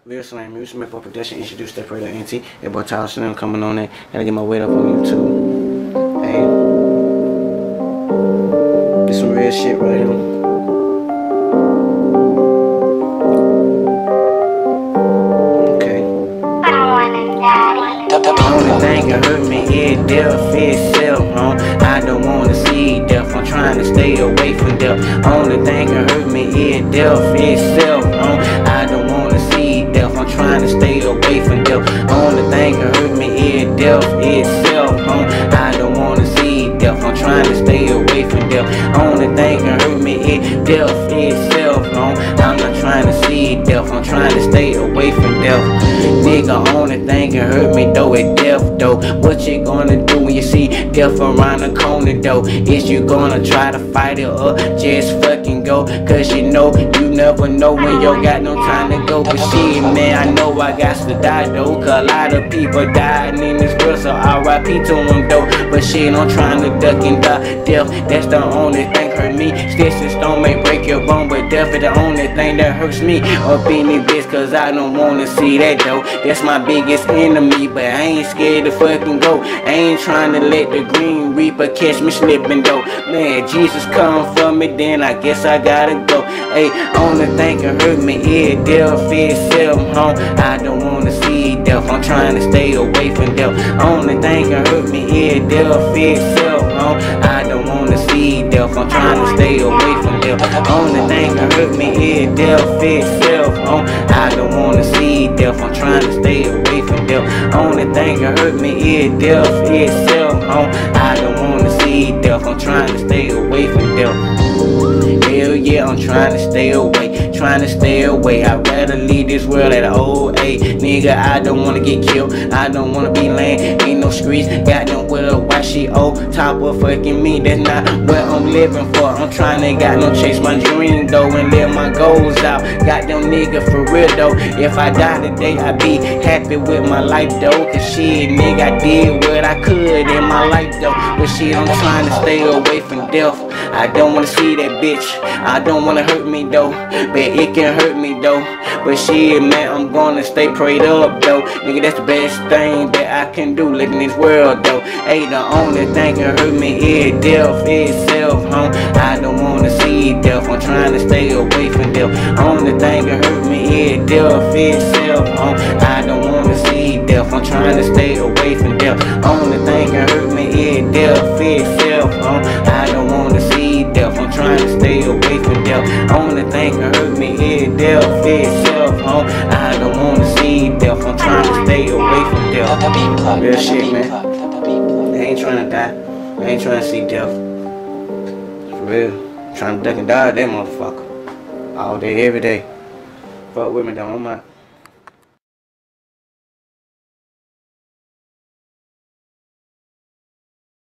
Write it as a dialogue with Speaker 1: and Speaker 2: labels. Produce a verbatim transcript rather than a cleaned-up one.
Speaker 1: Lil Slam, Music Smith for production, introduced that Predator N T. That boy Tyler Slim coming on there. Gotta get my weight up on YouTube. Hey, this some real shit right here. Okay. Only thing that hurt me is death itself, huh? I don't wanna see death, I'm trying to stay away from death. Only thing that hurt me is death itself, huh? I don't wanna see death, I'm trying to stay away from death. Only thing that hurt me is death itself, huh? I don't wanna see death, I'm trying to stay away from death. Only thing that hurt me is death itself, huh? I'm not trying to see death, I'm trying to stay away from death. Nigga, only thing that hurt me though is death though. What you gonna do when you see death around the corner though? Is you gonna try to fight it or just fucking go? Cause you know you never know when you got no time to go. But shit, man, I know I got to die though, cause a lot of people died in this world, so R I P to them though. But shit, I'm trying to duck and die death, that's the only thing hurt me. Sticks and stone may break your bone, but death is the only thing that hurts me up in this bitch, cause I don't wanna see that though. That's my biggest enemy, but I ain't scared to fucking go. I ain't trying to let the Green Reaper catch me slipping though. Man, Jesus come for me, then I guess I gotta go. Hey, only thing that hurt me is death itself, huh? I don't wanna see death, I'm trying to stay away from death. Only thing that hurt me is death itself, huh? I don't wanna see death, I'm trying to stay away from death. Only thing that hurt me is death itself, huh? I don't wanna see death, I'm trying to stay away from death. Only thing that hurt me is death itself, huh? I don't wanna see death, I'm trying to stay away from death. Hell yeah, I'm trying to stay away, trying to stay away. I'd rather leave this world at an old age. Nigga, I don't wanna get killed, I don't wanna be lame. Ain't no streets, got nowhere, why she old top of fucking me? That's not what I'm living for. I'm trying to got no chase my dream though and live my goals out. Got them nigga for real though. If I die today, I be happy with my life though. Cause shit, nigga, I did what I could in my life though. But shit, I'm trying to stay away from death. I don't wanna see that bitch, I don't wanna hurt me though, but it can hurt me though. But shit, man, I'm gonna stay prayed up though. Nigga, that's the best thing that I can do living in this world though. Hey, the only thing that hurt me is death itself, huh? I don't wanna see death, I'm trying to stay away from death. Only thing that hurt me is death itself, huh? I don't wanna see death, I'm trying to stay away from death. Only thing that hurt me is death itself, huh? I don't wanna see death, I'm trying to stay away from death. Only thing that hurt me is death itself, huh? I don't wanna see death, I'm trying to stay away from death. Real shit, man. I ain't trying to die, I ain't trying to see death. For real, trying to duck and die that motherfucker all day, every day. Fuck with me though, I'm out.